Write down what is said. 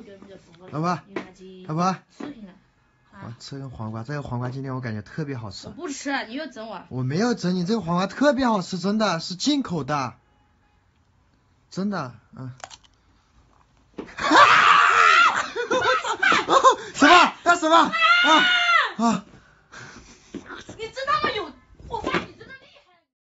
老婆，老婆，我吃根黄瓜，这个黄瓜今天我感觉特别好吃。 我不吃，你又整我。 我没有整你，这个黄瓜特别好吃，真的是进口的，真的，嗯。哈！我操！什么？干什么？啊！